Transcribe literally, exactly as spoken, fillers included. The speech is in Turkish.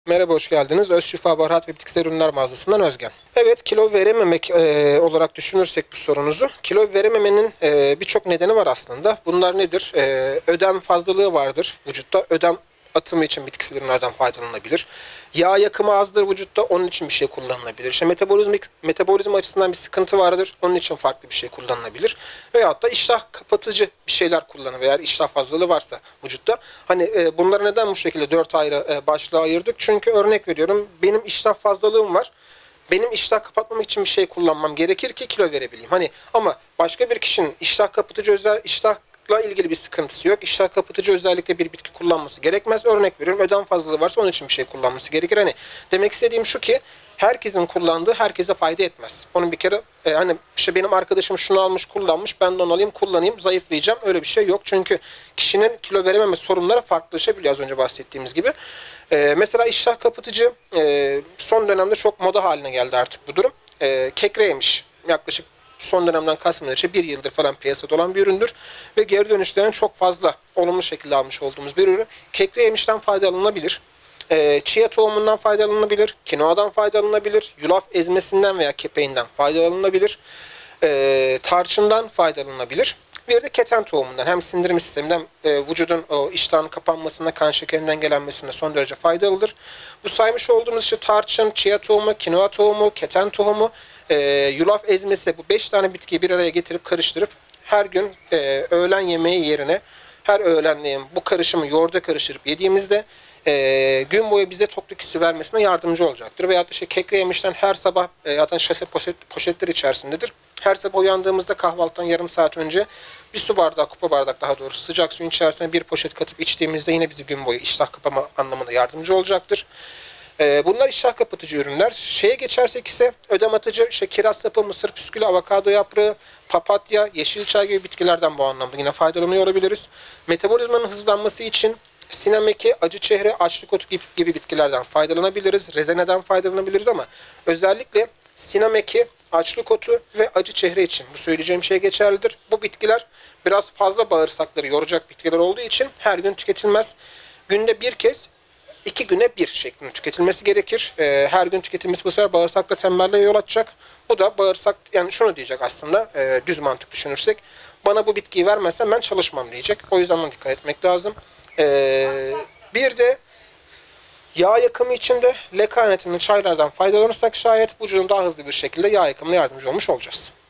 Merhaba, hoş geldiniz. Öz Şifa Baharat ve Bitkisel Ürünler mağazasından Özgen. Evet, kilo verememek e, olarak düşünürsek bu sorunuzu, kilo verememenin e, birçok nedeni var aslında. Bunlar nedir? E, ödem fazlalığı vardır vücutta. Ödem atımı için bitkisel ürünlerden faydalanılabilir. Yağ yakımı azdır vücutta, onun için bir şey kullanılabilir. İşte metabolizma, metabolizma açısından bir sıkıntı vardır, onun için farklı bir şey kullanılabilir. Veyahut da iştah kapatıcı bir şeyler kullanılır eğer iştah fazlalığı varsa vücutta. Hani e, bunları neden bu şekilde dört ayrı e, başlığa ayırdık? Çünkü örnek veriyorum, benim iştah fazlalığım var. Benim iştah kapatmam için bir şey kullanmam gerekir ki kilo verebileyim. Hani ama başka bir kişinin iştah kapatıcı özel iştahla ilgili bir sıkıntısı yok. İştah kapatıcı özellikle bir bitki kullanması gerekmez. Örnek veriyorum, ödem fazlalığı varsa onun için bir şey kullanması gerekir. Hani demek istediğim şu ki herkesin kullandığı herkese fayda etmez. Onun bir kere e, hani işte benim arkadaşım şunu almış kullanmış, ben de onu alayım kullanayım zayıflayacağım, öyle bir şey yok. Çünkü kişinin kilo verememe sorunları farklılaşabiliyor az önce bahsettiğimiz gibi. Ee, mesela iştah kapatıcı e, son dönemde çok moda haline geldi artık bu durum. E, kekreğiymiş. Yaklaşık son dönemden Kasım bir yıldır falan piyasada olan bir üründür. Ve geri dönüşlerini çok fazla olumlu şekilde almış olduğumuz bir ürün. Kekreğiymişten faydalanılabilir. E, chia tohumundan faydalanılabilir. Kinoadan faydalanılabilir. Yulaf ezmesinden veya kepeğinden faydalanılabilir. E, tarçından faydalanılabilir. Bir de keten tohumundan hem sindirim sisteminden e, vücudun o iştahın kapanmasına, kan şekerinin dengelenmesine son derece faydalıdır. Bu saymış olduğumuz işte tarçın, chia tohumu, kinoa tohumu, keten tohumu, e, yulaf ezmesi, bu beş tane bitkiyi bir araya getirip karıştırıp her gün e, öğlen yemeği yerine her öğlenleyin bu karışımı yoğurda karıştırıp yediğimizde e, gün boyu bize tokluk hissi vermesine yardımcı olacaktır. Veyahut da işte kekre yemişten her sabah e, zaten şase poşet, poşetler içerisindedir. Her sabah uyandığımızda kahvaltıdan yarım saat önce bir su bardağı, kupa bardak daha doğrusu sıcak suyun içerisine bir poşet katıp içtiğimizde yine bizi gün boyu iştah kapama anlamında yardımcı olacaktır. Ee, bunlar iştah kapatıcı ürünler. Şeye geçersek ise ödem atıcı, işte kiraz sapı, mısır püskülü, avokado yaprağı, papatya, yeşil çay gibi bitkilerden bu anlamda yine faydalanıyor olabiliriz. Metabolizmanın hızlanması için sinemeki, acı çehre, açlık otu gibi bitkilerden faydalanabiliriz. Rezeneden faydalanabiliriz ama özellikle sinemeki, açlık otu ve acı çehre için bu söyleyeceğim şey geçerlidir. Bu bitkiler biraz fazla bağırsakları yoracak bitkiler olduğu için her gün tüketilmez. Günde bir kez, iki güne bir şeklinde tüketilmesi gerekir. Ee, her gün tüketilmesi bu sefer bağırsakta tembelliğe yol açacak. Bu da bağırsak, yani şunu diyecek aslında, e, düz mantık düşünürsek, bana bu bitkiyi vermezsen ben çalışmam diyecek. O yüzden ona dikkat etmek lazım. Ee, bir de yağ yakımı için de lekanetimli çaylardan faydalanırsak şayet vücudun daha hızlı bir şekilde yağ yakımına yardımcı olmuş olacağız.